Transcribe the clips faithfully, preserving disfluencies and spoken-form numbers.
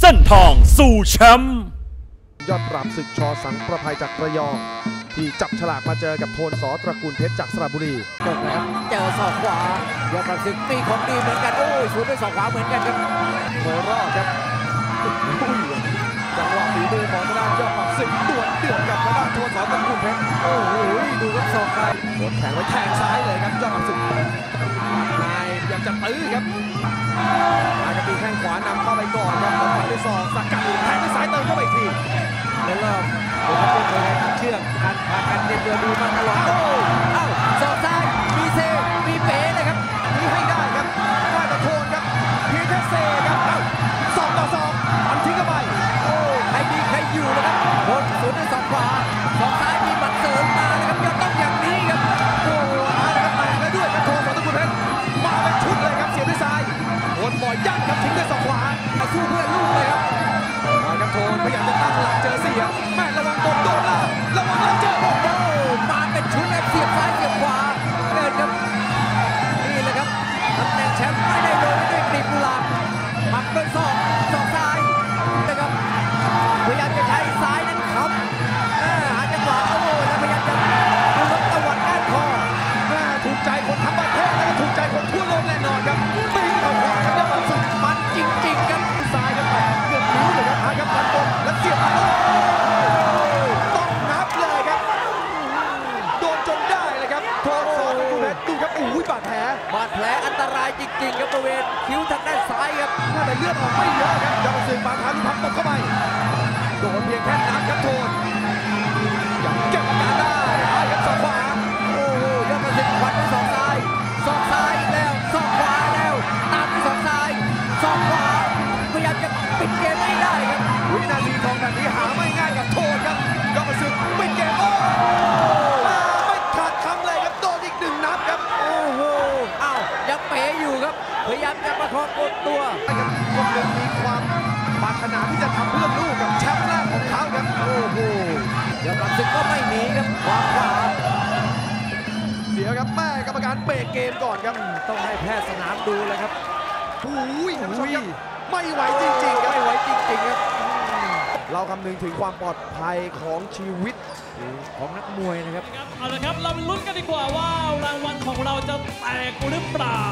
ส้นทางสู่แชมป์ยอดปราบศึกชอสังประภัยจากระยองที่จับฉลากมาเจอกับโทนสอตระกูลเพชรจากสระบุรีเกิดนะครับเจอศอกขวายอดปราบศึกมีของดีเหมือนกันโอ้ยสูดด้วยศอกขวาเหมือนกันครับมวยรอดครับจังหวะฝีมือของทางด้านยอดปราบศึกดวลเดือดกับทางด้านโทนสอตระกูลเพชรโอ้โหดูครับศอกไปกดแขนไว้แทงซ้ายเลยครับยอดปราบศึกนายพยายามจะตื้อครับนายกระปีแข้งขวานำเข้าไปก่อนครับแล้วฟันด้วยศอกสกัดแทงด้วยซ้ายเติมเข้าไปอีกทีในรอบโอ้โหเป็นมวยการเชือกการพากันเตรียมตัวดูมาตลอดโอ้เอ้าศอกซ้ายมีเซมีเป๋เลยครับนี่ให้ได้ครับได้แต่โทนครับเพียงแค่เซครับเอ้าสองต่อสองปันทิ้งเข้าไปโอ้ใครดีใครอยู่นะครับโดนสวนด้วยศอกขวาศอกซ้ายมีบัตรเสริมมานะครับยอดต้องอย่างนี้ครับโอ้อานะครับแตกแล้วด้วยครับโทนสอตระกูลเพชรมาเป็นชุดเลยครับเสียบด้วยซ้ายโทนบ่อยยัดครับทิ้งด้วยศอกขวาสู้เพื่อลูกเลยครับครับโทนพยายามจะตั้งหลักเจอเสียบแม่ระวังโดนโดนล่ะระวังแล้วเจอโอ้โหมาเป็นชุดแล้วเสียบซ้ายเสียบขวาเกินครับนี่แหละครับตำแหน่งแชมป์ไม่ได้โดนด้วยกลีบกุหลาบปักด้วยศอกศอกซ้ายนะครับพยายามจะใช้ซ้ายนั้นครับหาจังหวะโอ้โหแล้วพยายามจะดูรถตะวันก้านคอแม่ถูกใจคนทั้งประเทศแล้วก็ถูกใจคนทั่วโลกแน่นอนครับตีเข้าขวาครับยอดปราบศึกมันจริงๆครับซ้ายครับเกือบนิ้วเลยครับหาครับฟันบนแล้วเสียบต้องนับเลยครับโดนจนได้เลยครับโทนสอตระกูลเพชรดูครับโอ้ยบาดแผลบาดแผลอันตรายจริงๆครับบริเวณคิ้วทางด้านซ้ายครับน่าจะเลือดออกไม่เยอะครับยอดปราบศึกปาทานุพักตบเข้าไปโดนเพียงแค่นับครับโทนยังเก็บอาการได้หาครับศอกขวาโอ้โหยอดปราบศึกวัดด้วยศอกซ้ายศอกซ้ายแล้วศอกขวาแล้วตามด้วยศอกซ้ายศอกขวาพยายามจะปิดเกมไม่ได้ครับวินาทีทองแบบนี้หาไม่ง่ายกับโทนครับยอดปราบศึกปิดเกมโอ้ไม่ขาดคำเลยครับโดนอีกหนึ่งนับครับโอ้โหอ้าวยังเป๋อยู่ครับพยายามจะประคองกดตัวคนหนึ่งมีความปรารถนาที่จะทำเพื่อลูกกับแชมป์แรกของเขาครับโอ้โหยอดปราบศึกก็ไม่หนีครับขวาขวาเดี๋ยวครับแม่กรรมการเบรกเกมก่อนครับต้องให้แพทย์สนามดูเลยครับอุ้ยท่านผู้ชมครับไม่ไหวจริงๆครับไม่ไหวจริงๆครับเราคำนึงถึงความปลอดภัยของชีวิตของนักมวยนะครับเอาละครับเราลุ้นกันดีกว่าว่ารางวัลของเราจะแตกหรือเปล่า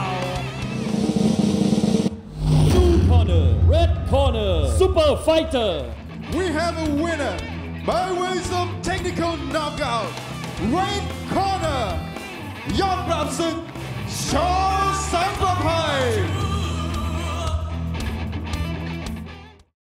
Blue Corner Red Corner Super Fighter We have a winner by ways of technical knockout Red Corner ยอดปราบศึกชอสังประภัย